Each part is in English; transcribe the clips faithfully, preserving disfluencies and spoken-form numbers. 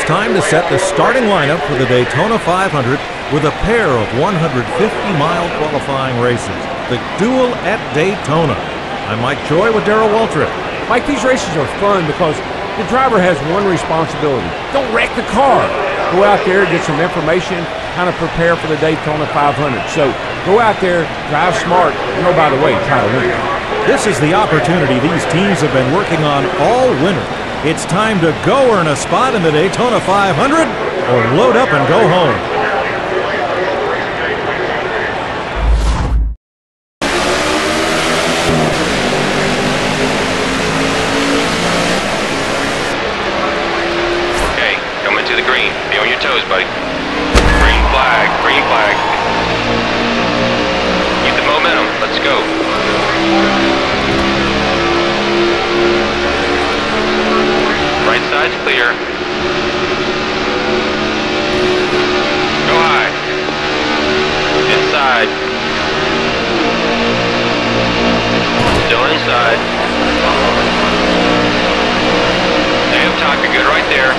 time to set the starting lineup for the Daytona five hundred with a pair of one hundred fifty mile qualifying races. The Duel at Daytona. I'm Mike Joy with Darrell Waltrip. Mike, these races are fun because the driver has one responsibility. Don't wreck the car. Go out there, get some information, kind of prepare for the Daytona five hundred. So go out there, drive smart, and oh, by the way, try to win. This is the opportunity these teams have been working on all winter. It's time to go earn a spot in the Daytona five hundred or load up and go home. Okay, coming to the green. Be on your toes, buddy. Green flag, green flag. Keep the momentum. Let's go. Right side's clear. Go high. Inside. Still inside. Stay up top, you're good right there.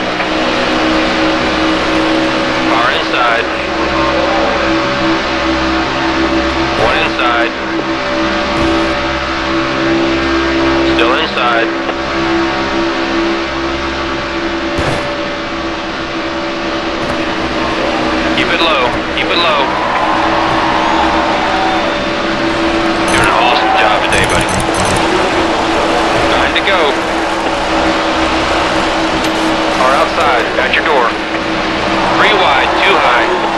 Far inside. One inside. Still inside. Keep it low, keep it low. Doing an awesome job today, buddy. Nine to go. Car outside, at your door. Three wide, two high.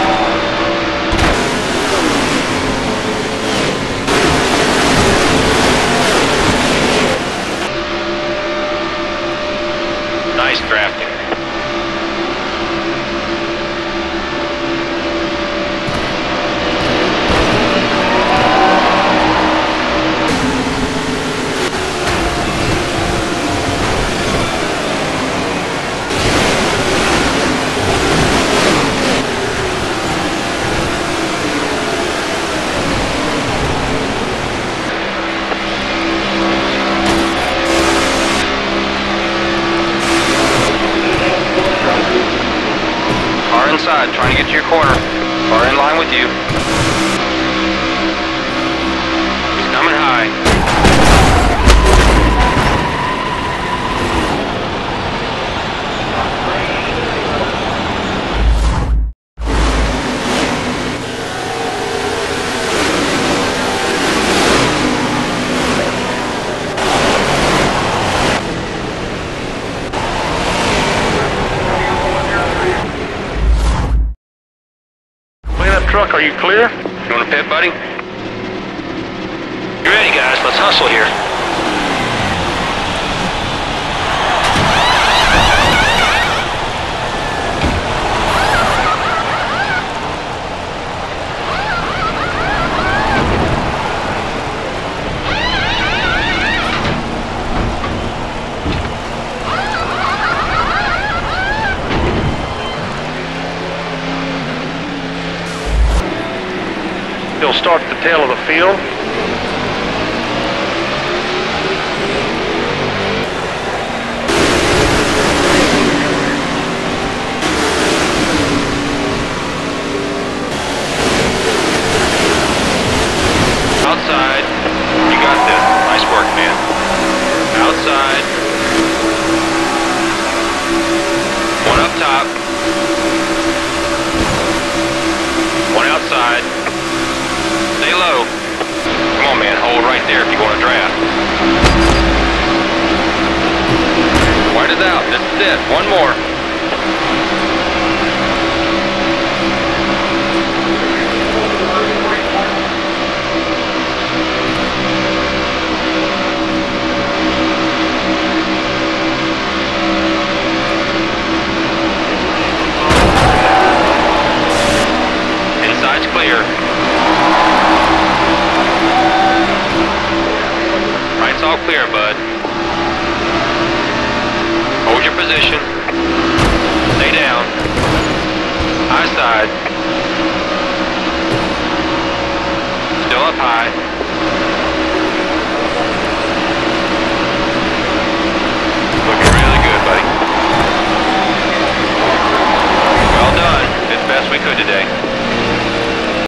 Nice drafting. Inside, trying to get to your corner. Car in line with you. He's coming high. Truck, are you clear? You want to pit, buddy? You ready, guys? Let's hustle here. He'll start at the tail of the field. Outside. You got this. Nice work, man. Outside. One up top. One outside. Stay low. Come on, man. Hold right there if you want to draft. White is out. This is it. One more. Inside's clear. Right's all clear, bud. Hold your position. Stay down. High side. Still up high. Looking really good, buddy. we could today.